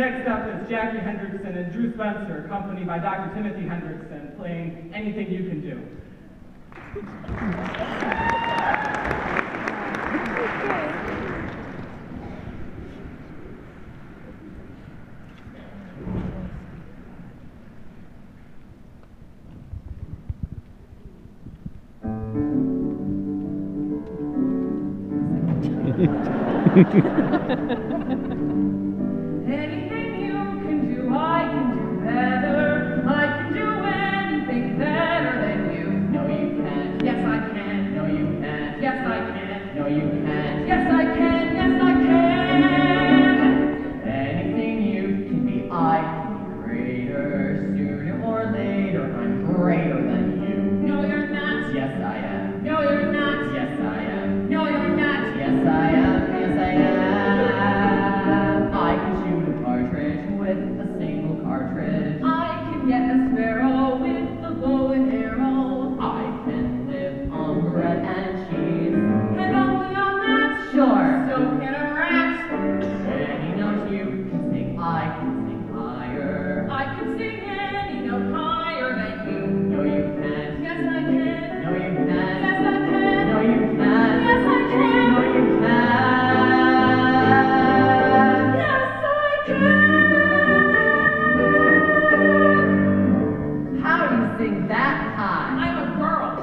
Next up is Jackie Hendrickson and Drew Spencer, accompanied by Dr. Timothy Hendrickson, playing Anything You Can Do. Anything you can do, I can do better. I can do anything better than you. No, you can't. Yes, I can. No, you can't. Yes, I can. No, you can't. Yes, I can. Yes, I can. Anything you can be, I can be greater. Sooner or later, I'm greater than you. No, you're not. Yes, I am. No, you're not. Yes, I am. No, you're not. Yes, I am. Yes, I am. I can shoot a partridge with a single cartridge. I can get a sparrow with a bow and arrow. I can live on bread and cheese. And only on that? Sure. So can a rat. Any note you can sing, I can sing higher. I can sing any note higher than you. No, you can't. Yes, I can. No, you can't. Yes, I can. No, you can't. Yes, I can. No, you can't. How do you sing that high? I'm a girl.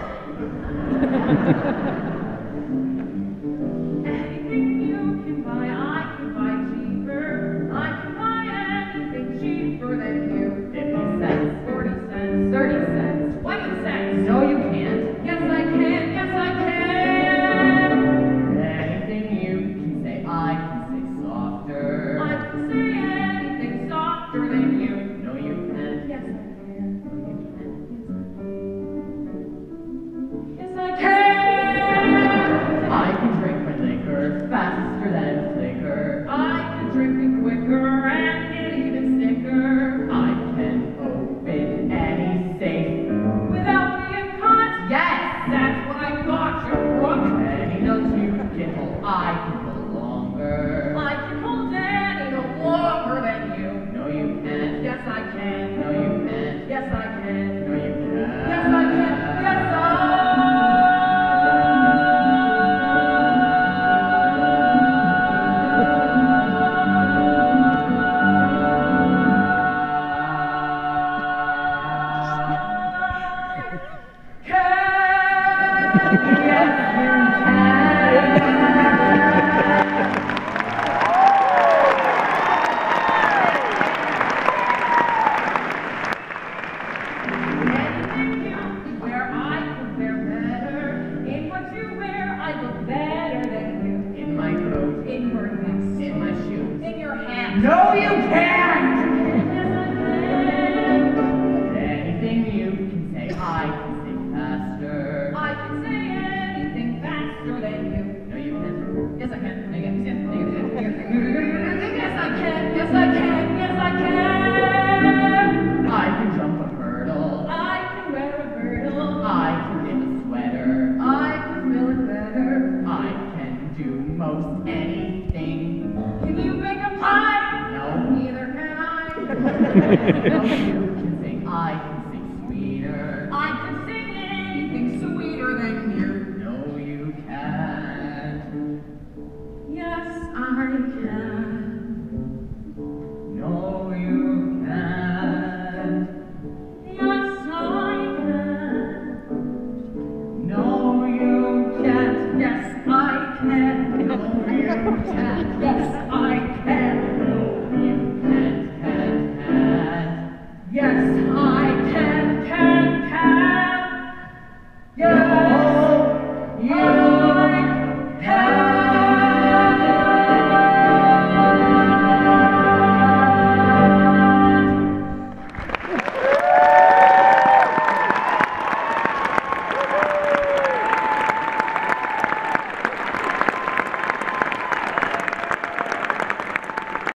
Anything you can buy, I can buy cheaper. I can buy anything cheaper than you. 50 cents. 40 cents. 30 cents. 20 cents. No, you can't. Yes, I can. Yes, I can. Anything you can say, I can say softer. I can say anything softer than you. No, you can't. Yes, I can. Yes, I can. I can drink my liquor faster than flicker. I can drink it quicker and get even sicker. I can open any safe without being caught. Yes, that's what I thought, you crook. Any notes you can hold, I can hold longer. I can hold any note longer than you. No, you can't. Yes, I can. No, you can't. Yes, I can. No, you can't. Yes, I can. Yes, I No, you can't! Anything you can say, I can say faster. I can say anything faster than you. No, you can't. Yes, I can. Yes, I can. Yes, I can. Yes, I can. I can jump a hurdle. I can wear a girdle. I can knit a sweater. I can fill it better. I can do most anything. Can you bake a pie? No. Neither can I. No, you